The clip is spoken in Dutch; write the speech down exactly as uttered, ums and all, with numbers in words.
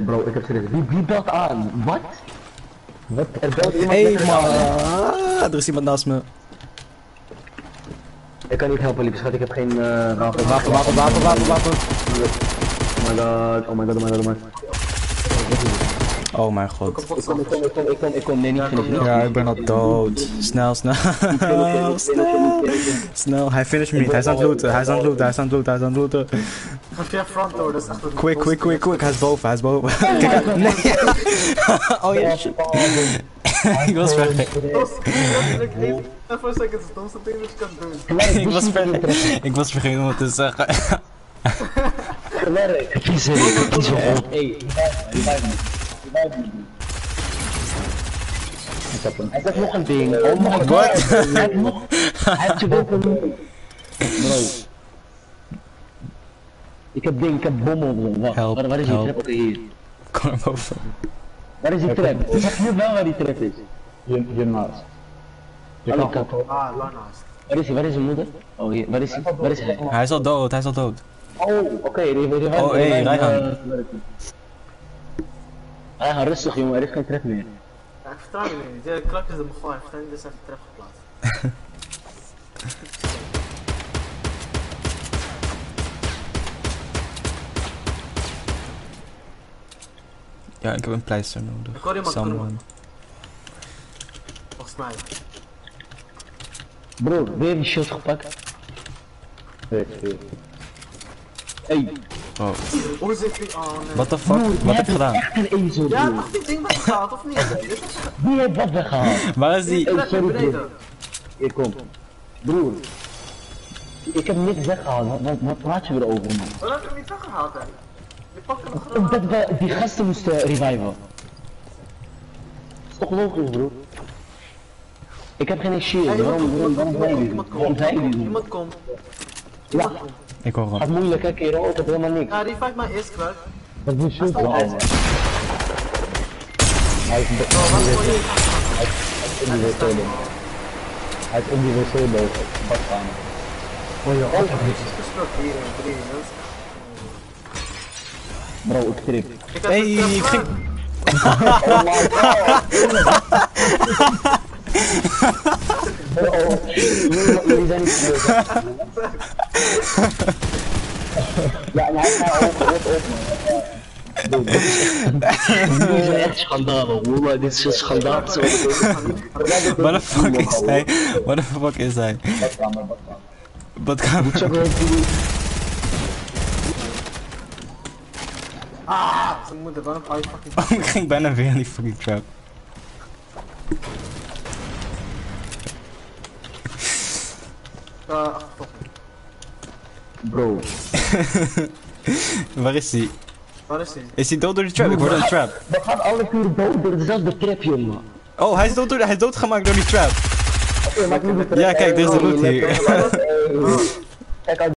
Bro, ik heb serieus. Wie, wie belt aan? Wat? Wat? Er belt iemand Hé met man, een- er is iemand naast me. Ik kan niet helpen, lieve schat. Ik heb geen uh, wapen. Wapen, wapen, wapen, wapen, wapen. Oh my god, oh my god, oh my god, oh my god. Oh mijn god. Ik kom, ik kom, ik kom, ik kom, ik kom. Nee, niet finishen. Ja, ik ben al dood. Snel, snel. Snel. Snel, hij finisht me niet. Hij is aan het looten, hij is aan het looten, hij is aan het looten, hij is aan het looten. Ga via front door, dat is echt een... Quick, quick, quick, quick. Hij is boven, hij is boven. Kijk uit. Nee. Oh ja, shit. Ik was vergeten. Even voor een second, het domste ding dat je kan doen. Ik was vergeten. Ik was vergeten om het te zeggen. Werk. Kies er, kies er op. Hey, revive me. Revive me. Ik heb hem. Hij heeft nog een ding. Oh my god. What? Hij heeft nog... Hij heeft je ook een... Bro. Ik heb ding, ik heb bommen. Wacht, Help, waar, waar is die help. trap? Oké, hier. Kom naar boven. Waar is die trap? Ik zeg nu wel waar die trap is. Hier, hiernaast. Je Hallo, kan kap. Ah, lang naast. Waar is hij? Waar is zijn moeder? Oh, hier. Waar is hij? Waar is hij? Hij is al dood, hij is al dood. Oh, oké. Okay, revive Oh, hey, Rijhan. Rijhan, rustig jongen. Er is geen trap meer. Ja, ik vertrouw jullie niet. De klak is er begonnen, ik vertrouw niet, dus even trap geplaatst. Ja, ik heb een pleister nodig. Ik hoor iemand Someone. komen. Volgens mij. Bro, weer die shield gepakt. Hier, hier. Hey. Oh, Hoe zit die? Oh nee. what the fuck? Wat heb ik gedaan? Echt een ezel. Ja, broer. mag die ding weggehaald of niet? Dit is Wie heeft wat weggehaald? Waar is die? die trap naar sorry, beneden. Hier, kom. Broer. Ik heb niks weggehaald. Wat, wat, wat praat je erover, man? Waarom heb je hem niet weggehaald, hè? Je pakt hem gewoon. Omdat we die gasten moesten reviven. Is toch logisch, broer? Ik heb geen shield. Hey, Waarom, iemand waarom, komt, waarom iemand zijn jullie? Waarom komt, zijn jullie? iemand komt. Ja, Ik hoor gaat hem. moeilijk, hè, kerel. Ik heb helemaal niks. Ja, revive mij eerst kwijt. Dat is die shield wel, man. Hij is in de- Oh, wat voor je? in die wc. Hij is in die wc boven. Badkamer. Oh ja, Oh, hij is gesproken hier in drie. Dat is... bro, ik trip. Ik heb Hey, een trap ik ging- Oh, jullie zijn niet serieus. Ja, en hij gaat op, op, op. Bro, dit is echt, dit is echt schandalig, hoor. Dit is een schandaal. Waar de fuck is hij? Waar de fuck is hij? Badkamer, badkamer. Wat kan Ah, zijn moeder, waarom ga je fucking... Oh, ik ging bijna weer in die fucking trap. Uh, achtervolging. Bro, Waar is hij? Waar is hij? Is hij dood door die trap? Ik hoorde een trap. we gaan alle uur dood door dezelfde trap, jongen. Oh, hij is, dood door, hij is doodgemaakt door die trap. Oké, maak niet de trap. Ja, kijk, dit is de loot hier. Kijk uit.